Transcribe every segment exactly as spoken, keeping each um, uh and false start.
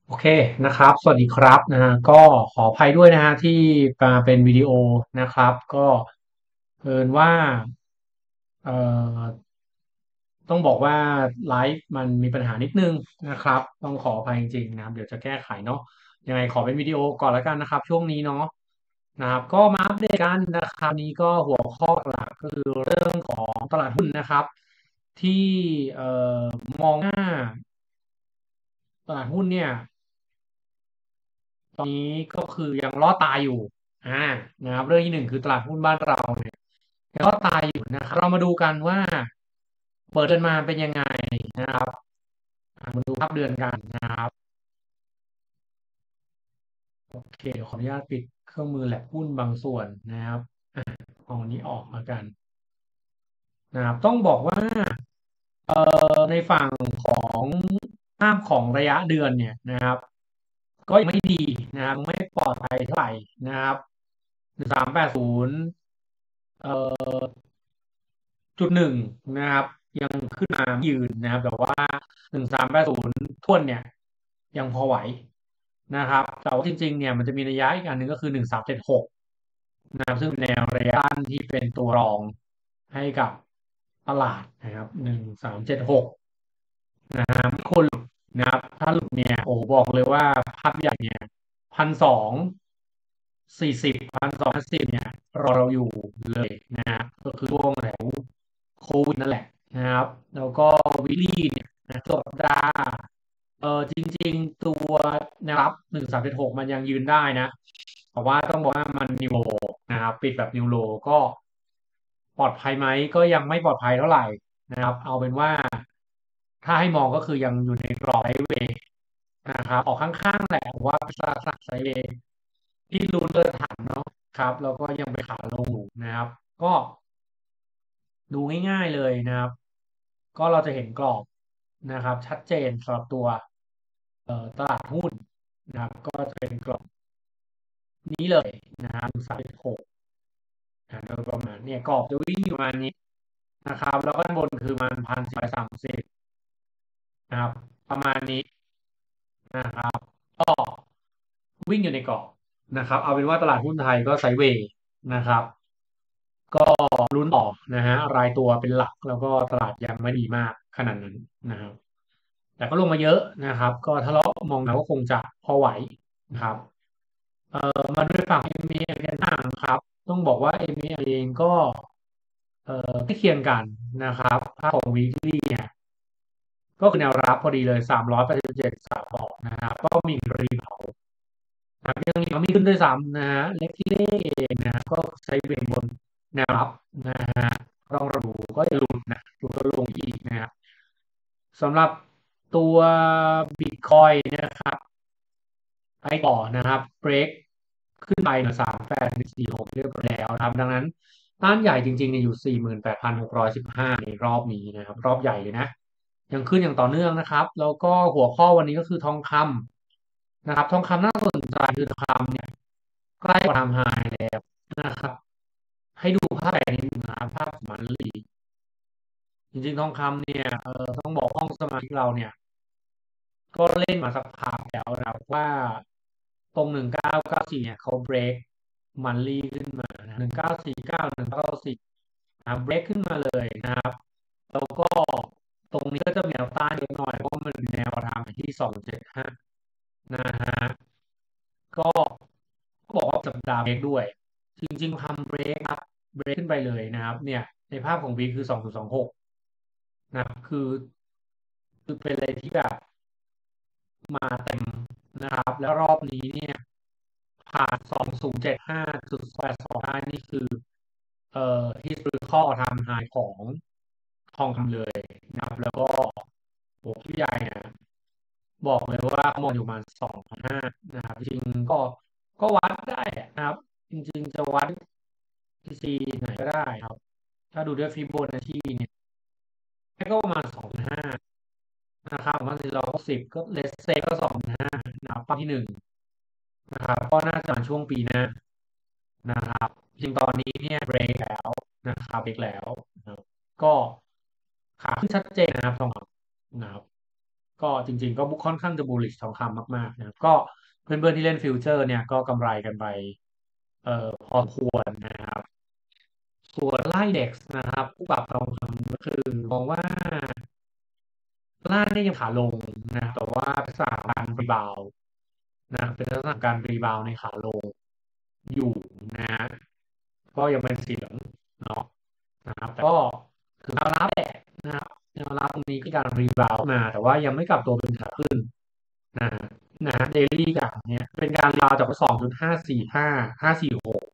โอเคนะครับสวัสดีครับนะฮะก็ขออภัยด้วยนะฮะที่มาเป็นวิดีโอนะครับก็เผอิญว่าเอ่อต้องบอกว่าไลฟ์มันมีปัญหานิดนึงนะครับต้องขออภัยจริงๆนะครับเดี๋ยวจะแก้ไขเนาะยังไงขอเป็นวิดีโอก่อนแล้วกันนะครับช่วงนี้เนาะนะครับก็มาอัปเดตกันนะครับนี้ก็หัวข้อหลักก็คือเรื่องของตลาดหุ้นนะครับที่เอ่อมองหน้าตลาดหุ้นเนี่ย ตอนนี้ก็คือยังรอดตายอยู่อ่านะครับเรื่องที่หนึ่งคือตลาดหุ้นบ้านเราเนี่ยยังรอดตายอยู่นะครับเรามาดูกันว่าเปิดเดือนมาเป็นยังไงนะครับอ่ามาดูภาพเดือนกันนะครับโอเคเดี๋ยวขออนุญาตปิดเครื่องมือแลกหุ้นบางส่วนนะครับอ่ะเอาอันนี้ออกมากันนะครับต้องบอกว่าเอ่อในฝั่งของภาพของระยะเดือนเนี่ยนะครับก็ยังไม่ดีนะครับไม่ปลอดภัยเท่าไหร่นะครับหนึ่งสามแปดศูนย์เอ่อ จุดหนึ่งนะครับยังขึ้นมาไม่ยืนนะครับแต่ว่าหนึ่งสามแปดศูนย์ท่วนเนี่ยยังพอไหวนะครับแต่ว่าจริงๆเนี่ยมันจะมีระยะอีกอันหนึ่งก็คือหนึ่งสามเจ็ดหกนะครับซึ่งเป็นแนวระยะต้านที่เป็นตัวรองให้กับตลาดนะครับหนึ่งสามเจ็ดหกนะครับไม่ควรหลุดนะครับถ้าหลุดเนี่ยโอ้บอกเลยว่าภาพใหญ่เนี่ยพันสองสี่สิบพันสองห้าสิบเนี่ยรอเราอยู่เลยนะฮะก็คือช่วงแถว โควิดนั่นแหละนะครับแล้วก็วิลลี่เนี่ยนะสัปดาห์เออจริงๆตัวแนวรับหนึ่งสามเจ็ดหกมันยังยืนได้นะแต่ว่าต้องบอกว่ามันนิวโลนะครับปิดแบบนิวโลก็ปลอดภัยไหมก็ยังไม่ปลอดภัยเท่าไหร่นะครับเอาเป็นว่าถ้าให้มองก็คือยังอยู่ในกรอบไซด์เวย์นะครับออกข้างๆแหละว่าเป็นลักษณะไซด์เวย์ที่ลุ้นเดินฐานเนาะครับแล้วก็ยังไปขาลงอยู่นะครับก็ ดูง่ายๆเลยนะครับก็เราจะเห็นกรอบนะครับชัดเจนสำหรับตัวเอ่อตลาดหุ้นนะครับก็จะเป็นกรอบนี้เลยนะครับสามหกนะโดยประมาณเนี่ยกรอบจะวิ่งอยู่ประมาณนี้นะครับแล้วก็ด้านบนคือมันพันสี่ร้อยสามสิบนะครับประมาณนี้นะครับก็วิ่งอยู่ในกรอบนะครับเอาเป็นว่าตลาดหุ้นไทยก็ไซด์เวย์นะครับ ก็ลุ้นต่อนะฮะรายตัวเป็นหลักแล้วก็ตลาดยังไม่ดีมากขนาดนั้นนะครับแต่ก็ลงมาเยอะนะครับก็ถ้าเรามองแล้วก็คงจะพอไหวนะครับเอ่อมาด้วยฝั่ง เอ็ม เอ กันบ้างครับต้องบอกว่า เอ็ม เอ เองก็เอ่อใกล้เคียงกันนะครับภาพของ weekly เนี่ยก็คือแนวรับพอดีเลยสามร้อยแปดสิบเจ็ดสามบอกนะครับก็มีรีบาวนะครับยังมีมีขึ้นด้วยซ้ำนะฮะเล็กที่เล่เองนะก็ใช้เบรกบนแนวรับนะฮะ ต้องระบุก็จะหลุดนะหลุดก็ลงอีกนะครับสำหรับตัวบิตคอยนะครับไปต่อนะครับเบรกขึ้นไปเหนือสามแปดสี่หกเรียบร้อยแล้วนะครับดังนั้นต้านใหญ่จริงๆเนี่ยอยู่สี่หมื่นแปดพันหกร้อยสิบห้าในรอบนี้นะครับรอบใหญ่เลยนะยังขึ้นอย่างต่อเนื่องนะครับแล้วก็หัวข้อวันนี้ก็คือทองคำนะครับทองคำน่าสนใจคือทองคำเนี่ยใกล้กว่าทำไฮแล้วนะครับให้ดูภาพแผนนิดนึงนะครับภาพมันลี จริงๆทองคำเนี่ยเออต้องบอกห้องสมาชิกเราเนี่ยก็เล่นมาสักพักแล้วนะครับว่าตรงหนึ่งเก้าเก้าสี่เนี่ยเขาเบรกมันลี่ขึ้นมานะหนึ่งเก้าสี่เก้าหนึ่งเก้าสี่นะเบรกขึ้นมาเลยนะครับแล้วก็ตรงนี้ก็จะมีแนวต้านเยอะหน่อยเพราะมันเป็นแนวทางที่สองเจ็ดห้านะฮะก็ก็บอกว่าสัปดาห์เบรกด้วยจริงๆทำเบรกครับเบรกขึ้นไปเลยนะครับเนี่ยในภาพของวีคือสองจุดสองหกนะครับคือคือเป็นอะไรที่แบบ มาเต็มนะครับแล้วรอบนี้เนี่ยผ่านสองพันเจ็ดสิบห้าจุดแปดสองได้นี่คือเอ่อ historical time high ของทองคำเลยนะครับแล้วก็โหพี่ใหญ่เนี่ยบอกเลยว่าเขามองอยู่ประมาณสองพันห้านะครับจริงๆก็ก็วัดได้นะครับจริงๆจะวัด ที ซี ไหนก็ได้ครับถ้าดูด้วยฟิโบนัชชีเนี่ยก็ประมาณสองพันห้านะครับประมาณสี่ร้อยหกสิบก็เลสเซก็สองพันห้านะครับเป้าที่หนึ่ง นะครับก็น่าจะช่วงปีหน้านะครับจริงตอนนี้เนี่ยเบรกแล้วนะครับเบรกแล้วนะครับก็ขาขึ้นชัดเจนนะครับทองคำนะครับก็จริงๆก็ค่อนข้างจะ bullish ทองคำมากๆนะครับก็เพื่อนๆที่เล่นฟิวเจอร์เนี่ยก็กำไรกันไปเอ่อพอควรนะครับส่วนไล่เด็กนะครับผู้ปรับทองคำก็คือมองว่าล่างนี่ยังขาลงนะแต่ว่าลักษณะการรีบาวด์นะเป็นลักษณะการรีบาวด์ในขาลงอยู่นะก็ยังเป็นสีเหลืองเนาะนะครับแต่ก็คือแนวรับแหละนะครับแนวรับตรงนี้ก็การรีบาวด์มาแต่ว่ายังไม่กลับตัวเป็นขาขึ้นนะนะเดลี่กับเนี่ยเป็นการรีบาวด์จากสองจุดห้าสี่ห้าห้าสี่หก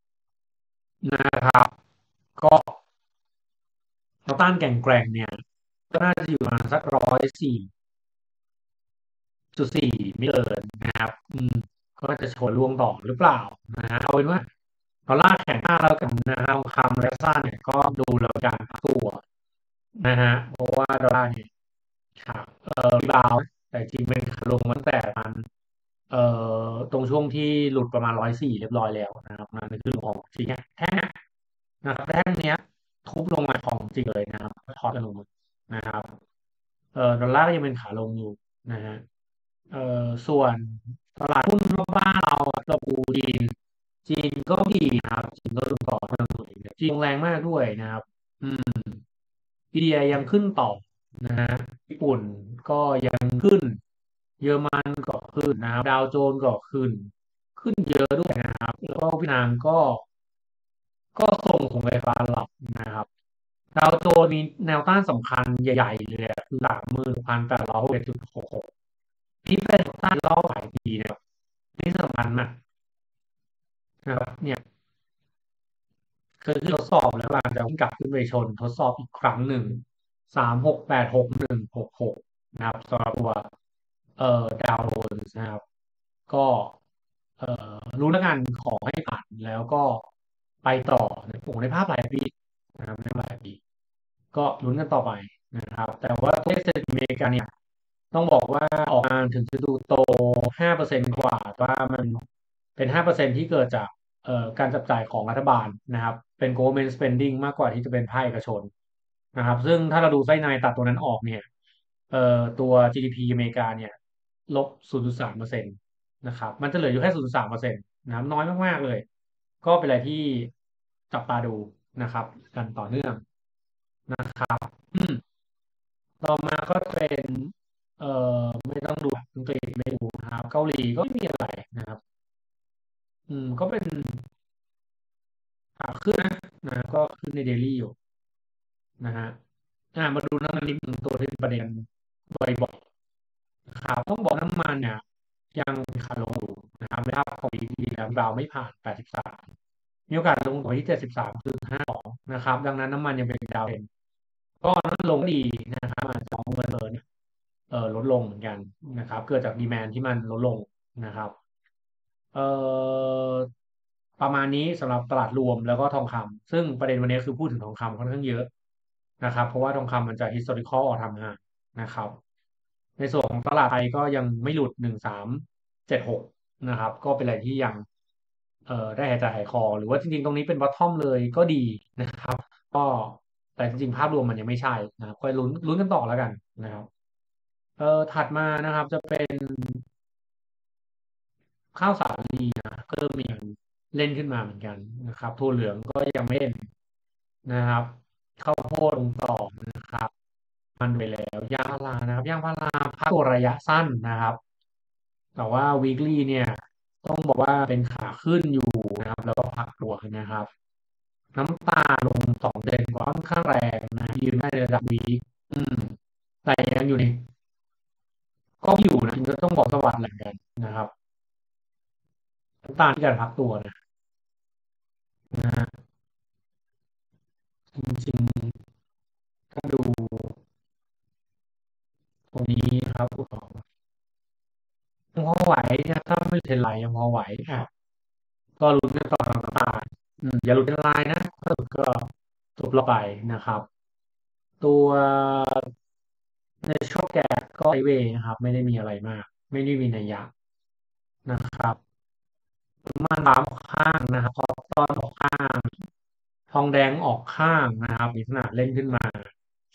นะครับก็แนวต้านแกร่งๆเนี่ยก็น่าจะอยู่ประมาณสักร้อยสี่ จุดสี่ไม่เกินนะครับอืมก็จะโชว์ล่วงต่อหรือเปล่านะฮะเอาเป็นว่าดอลลาร์แข็งค่าแล้วกันนะฮะทองคำและซ่าเนี่ยก็ดูแล้วกันตัวนะฮะเพราะว่าดอลลาร์เนี่ยขาเอ่อรีบาวด์แต่จริงเป็นขาลงตั้งแต่มันเอ่อตรงช่วงที่หลุดประมาณร้อยสี่เรียบร้อยแล้วนะครับนั่นคือของจริงแท่งนะครับแท่งเนี้ยทุบลงมาของจริงเลยนะครับทอดกันลงมานะครับเอ่อดอลลาร์ก็ยังเป็นขาลงอยู่นะฮะ เอ่อส่วนตลาดหุ้นรอบบ้านเราอะเราดูจีนจีนก็ดีนะครับจีนก็ดูต่อเนื่องเลยจีนลงแรงมากด้วยนะครับอืมอินเดียยังขึ้นต่อนะฮะญี่ปุ่นก็ยังขึ้นเยอรมันก็ขึ้นนะครับดาวโจนส์ก็ขึ้นขึ้นเยอะด้วยนะครับแล้วก็เวียดนามก็ก็ส่งของไฟฟ้าหลักนะครับดาวโจนส์มีแนวต้านสำคัญใหญ่ๆเลยอะคือสามหมื่นพันแปดร้อยหกสิบจุดหกหกนี่เป็นแนวต้านรอบหลายปีนะครับ นี่สำคัญมากนะครับเนี่ยเคยขึ้นทดสอบแล้วหลังจากกลับขึ้นไปชนทดสอบอีกครั้งหนึ่งสามหกแปดหกหนึ่งหกหกนะครับสำหรับตัวเอ่อดาวโรนส์นะครับก็เอ่อรู้แล้วกันขอให้ผ่านแล้วก็ไปต่อในผมในภาพหลายปีนะครับในหลายปีก็ลุ้นกันต่อไปนะครับแต่ว่าตัวเลขเศรษฐกิจอเมริกาเนี่ยต้องบอกว่าออกมาถึงจะดูโตห้าเปอร์เซ็นต์กว่าว่ามันเป็นห้าเปอร์เซ็นต์ที่เกิดจาก เอ่อการจับจ่ายของรัฐบาลนะครับเป็น government spending มากกว่าที่จะเป็นภาคเอกชนนะครับซึ่งถ้าเราดูไส้ในตัดตัวนั้นออกเนี่ยเอ่อตัว จี ดี พี อเมริกาเนี่ยลบศูนย์ จุด สาม เปอร์เซ็นต์นะครับมันจะเหลืออยู่แค่ศูนย์ จุด สาม เปอร์เซ็นต์นะครับน้อยมากๆเลยก็เป็นอะไรที่จับตาดูนะครับกันต่อเนื่องนะครับอืมต่อมาก็เป็นเอ่อไม่ต้องดูอังกฤษไม่ดูนะครับเกาหลีก็ไม่มีอะไรนะครับอืมก็เป็นขาขึ้นนะนะก็ขึ้นในเดลี่อยู่ นะฮะอ่ามาดูน้ำมันนิดหนึ่งตัวที่เป็นประเด็นบ่อยๆนะครับต้องบอกน้ำมันเนี่ยยังขาลงอยู่นะครับในภาพของปีที่แล้วดาวไม่ผ่านแปดสิบสามมีโอกาสลงต่อที่เจ็ดสิบสามจุดห้าสองนะครับดังนั้นน้ำมันยังเป็นดาวเด่นก็น้ำมันลงดีนะครับอาจจะมองเงินเฟ้อเนี่ยเออลดลงเหมือนกันนะครับเกิดจากดีแมนที่มันลดลงนะครับเอ่อประมาณนี้สำหรับตลาดรวมแล้วก็ทองคำซึ่งประเด็นวันนี้คือพูดถึงทองคำค่อนข้างเยอะ นะครับเพราะว่าทองคำมันจะ historical ออกทำงานนะครับในส่วนของตลาดไทยก็ยังไม่หลุดหนึ่งสามเจ็ดหกนะครับก็เป็นอะไรที่ยังเอ่อได้หายใจหายคอหรือว่าจริงๆตรงนี้เป็น bottom เลยก็ดีนะครับก็แต่จริงๆภาพรวมมันยังไม่ใช่นะครับก็ลุ้นลุ้นกันต่อแล้วกันนะครับเอ่อถัดมานะครับจะเป็นข้าวสาลีนะก็เริ่มมีการเล่นขึ้นมาเหมือนกันนะครับถั่วเหลืองก็ยังไม่เล่นนะครับข้าวโพดลงต่อนะครับ มันไปแล้วยางพารานะครับยางพาราพักตัวระยะสั้นนะครับแต่ว่า weekly เนี่ยต้องบอกว่าเป็นขาขึ้นอยู่นะครับแล้วก็พักตัวขึ้นนะครับน้ำตาลลงสองเดือนกว่าค่อนข้างแรงนะยืนได้ในระดับวีคอืมแต่ยังอยู่ในก็อยู่นะจริงก็ต้องบอกสวัสดิ์เหมือนกันนะครับน้ำตาลที่การพักตัวนะนะฮะจริงๆถ้าดูตรงนี้นะครับยังพอไหวนะถ้าไม่เทรนไลน์ยังพอไหวอ่ะ ก็ลุ้นกันต่อต่างๆอืมอย่าหลุดเป็นลายนะถ้าหลุดก็จบเราไปนะครับตัวในช่องแกะก็ไอเวย์นะครับไม่ได้มีอะไรมากไม่ได้มีนัยยะนะครับม่านบามออกข้างนะครับพอตอนออกข้างทองแดงออกข้างนะครับมีขนาดเล่นขึ้นมา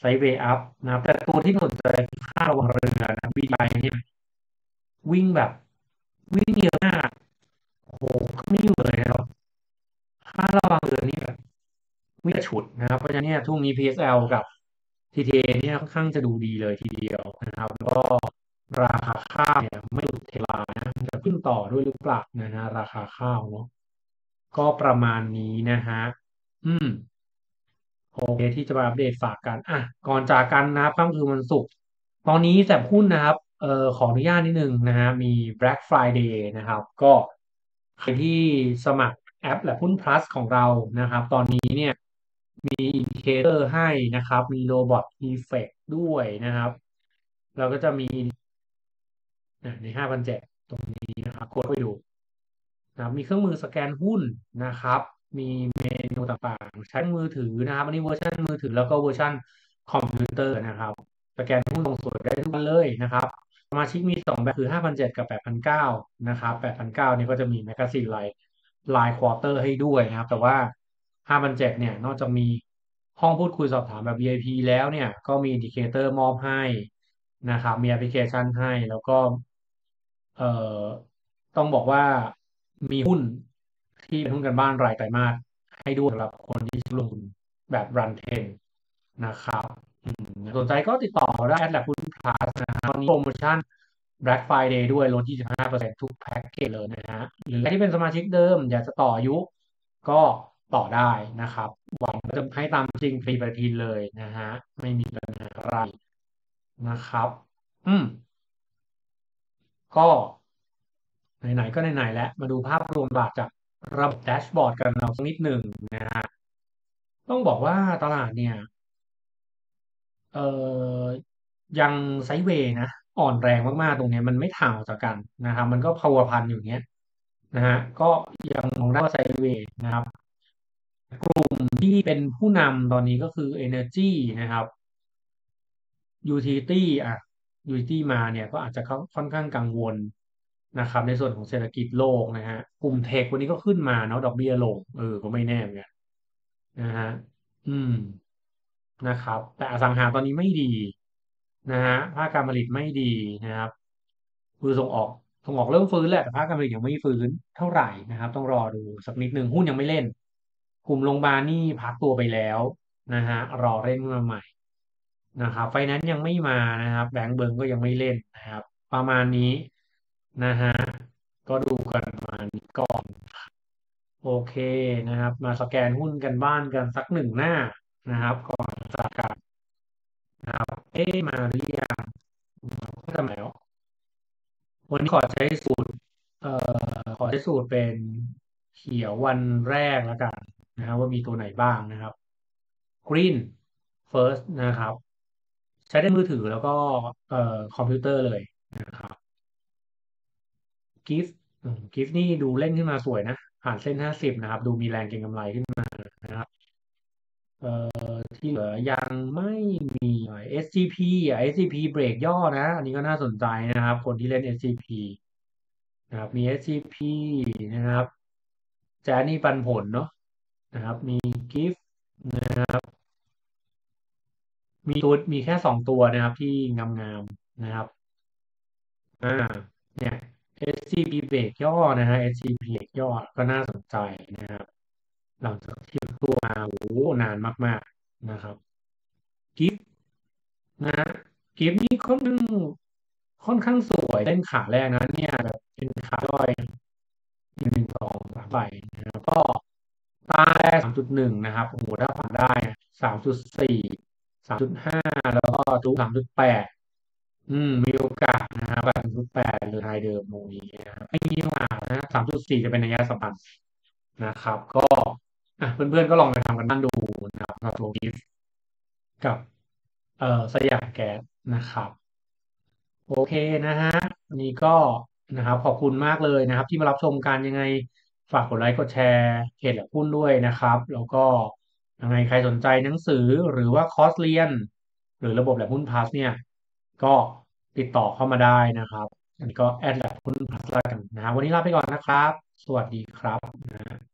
ไซด์เวย์อัพนะครับแต่ตัวที่น่าสนใจคือค่าระวังเรือนะ วี ดี ไอ เนี่ยวิ่งแบบวิ่งเยอะมากโอ้โหไม่อยู่เลยนะครับค่าระวังเรือนี่แบบวิ่งกระฉุดนะครับเพราะฉะนั้นเนี่ยช่วงนี้ พี เอส แอล กับ ที ที เอ เนี่ยค่อนข้างจะดูดีเลยทีเดียวนะครับแล้วก็ราคาข้าวเนี่ยไม่หลุดเทรนด์ไลน์นะจะขึ้นต่อด้วยหรือเปล่านะฮะราคาข้าวเนาะก็ประมาณนี้นะฮะอืม โอเคที่จะมาอัปเดตฝากกันอ่ะก่อนจากกันนะครับค่ำคืนวันศุกร์ตอนนี้แสบหุ้นนะครับเอ่อขออนุญาตนิดนึงนะฮะมี Black Friday นะครับก็ใครที่สมัครแอปและหุ้น plus ของเรานะครับตอนนี้เนี่ยมีอินดิเคเตอร์ให้นะครับมีโรบอทอีเฟกด้วยนะครับเราก็จะมีอ่ะในห้าพันเจ็ดตรงนี้นะครับกดไปดู นะครับมีเครื่องมือสแกนหุ้นนะครับมีเมนูต่างๆใช้มือถือนะครับอันนี้เวอร์ชันมือถือแล้วก็เวอร์ชันคอมพิวเตอร์นะครับสแกนหุ้นลงสวยได้ทุกวันเลยนะครับสมาชิกมีสองแบบคือห้าพันเจ็ดกับแปดพันเก้านะครับแปดพันเก้านี่ก็จะมีแมกกาซีนไลน์ไลน์ควอเตอร์ให้ด้วยนะครับแต่ว่าห้าพันเจ็ดเนี่ยนอกจากมีห้องพูดคุยสอบถามแบบ วี ไอ พี แล้วเนี่ยก็มีอินดิเคเตอร์มอบให้นะครับมีแอปพลิเคชันให้แล้วก็เอ่อ ต้องบอกว่ามีหุ้นที่เป็นหุ้นกันบ้านรายไตรมาสให้ด้วยสำหรับคนที่ลงทุนแบบรันเทนนะครับอืมสนใจก็ติดต่อได้แอดแลบหุ้นพลัสนะครับตอนนี้โปรโมชั่น Black Friday ด้วยลดยี่สิบห้าเปอร์เซ็นต์ทุกแพ็กเกจเลยนะฮะหรือใครที่เป็นสมาชิกเดิมอยากจะต่ออายุก็ต่อได้นะครับหวังว่าจะให้ตามจริงฟรีปฏิทินเลยนะฮะไม่มีปัญหาอะไรนะครับอืมก็ ไหนๆก็ไหนๆแล้วมาดูภาพรวมตลาดจากระบบแดชบอร์ดกันเราสักนิดหนึ่งนะฮะต้องบอกว่าตลาดเนี่ยเอ่อยังไซด์เวย์นะอ่อนแรงมากๆตรงเนี้ยมันไม่ถ่างออกจากกันนะครับมันก็พาวพันอยู่อย่างเงี้ยนะฮะก็ยังมองได้ว่าไซด์เวย์นะครับกลุ่มที่เป็นผู้นำตอนนี้ก็คือ Energy นะครับ Utility อ่ะ Utility มาเนี่ยก็อาจจะค่อนข้างกังวลนะครับในส่วนของเศรษฐกิจโลกนะฮะกลุ่มเทควันนี้ก็ขึ้นมาเนาะดอกเบี้ยลงเออก็ไม่แน่เหมือนกันนะฮะอืมนะครับแต่อสังหาตอนนี้ไม่ดีนะฮะภาคการผลิตไม่ดีนะครับคือส่งออกส่งออกเริ่มฟื้นแหละแต่ภาคการผลิตยังไม่ฟื้นเท่าไหร่นะครับต้องรอดูสักนิดหนึ่งหุ้นยังไม่เล่นกลุ่มโรงพยาบาลนี่พักตัวไปแล้วนะฮะรอเล่นมาใหม่ นะครับไฟแนนซ์ยังไม่มานะครับแบงก์เบิร์นก็ยังไม่เล่นนะครับประมาณนี้นะฮะก็ดูกันประมาณนี้ก่อนโอเคนะครับมาสแกนหุ้นกันบ้านกันสักหนึ่งหน้านะครับก่อนจากกันนะครับเอ๊ะมาหรือยังก็ทำแล้ววันนี้ขอใช้สูตรเอ่อขอใช้สูตรเป็นเขียววันแรกแล้วกันนะครับว่ามีตัวไหนบ้างนะครับ Green First นะครับใช้ได้มือถือแล้วก็เอ่อคอมพิวเตอร์เลยนะครับกิฟต์กิฟต์นี่ดูเล่นขึ้นมาสวยนะผ่านเส้นห้าสิบนะครับดูมีแรงเก็งกำไรขึ้นมานะครับเอ่อที่เหลือยังไม่มี เอส จี พี อ่ะ เอส จี พี เบรกย่อนะอันนี้ก็น่าสนใจนะครับคนที่เล่น เอส จี พี นะครับมี เอส จี พี นะครับแจนี่ปันผลเนาะนะครับมีกิฟต์นะครับมีตัวมีแค่สองตัวนะครับที่งามๆนะครับ อ่าเนี่ย เอส ซี พี เบรกย่อนะฮะ เอส ซี พี เบรกย่อก็น่าสนใจนะครับหลังจากที่ตัวมาโอ้โหนานมากๆนะครับกิฟนะกิฟนี่ค่อนข้างค่อนข้างสวยเล่นขาแรกนะเนี่ยแบบเป็นขาย่อยหนึ่งสองสามใบนะครับก็ตาแรกสามจุดหนึ่งนะครับโอ้โหถ้าผ่านได้สามจุดสี่สามจุดห้าแล้วก็จุสามจุดแปด อืมมีโอกาสนะครับแบบจุดแปดหรือไฮเดิมตรงนี้นะครับไม่มีโอกาสนะสามจุดสี่จะเป็นนัยสำคัญนะครับก็อ่ะเพื่อนๆก็ลองไปทำกันบ้านดูนะครับสำหรับตัวกิฟต์กับเอ่อสยามแก๊สนะครับโอเคนะฮะวันนี้ก็นะครับขอบคุณมากเลยนะครับที่มารับชมกันยังไงฝากกดไลค์กดแชร์เพจและหุ้นด้วยนะครับแล้วก็ยังไงใครสนใจหนังสือหรือว่าคอร์สเรียนหรือระบบแลบหุ้นพาสเนี่ยก็ติดต่อเข้ามาได้นะครับอันนี้ก็แอดแลบหุ้นพาสแล้วกันนะครับวันนี้ลาไปก่อนนะครับสวัสดีครับนะ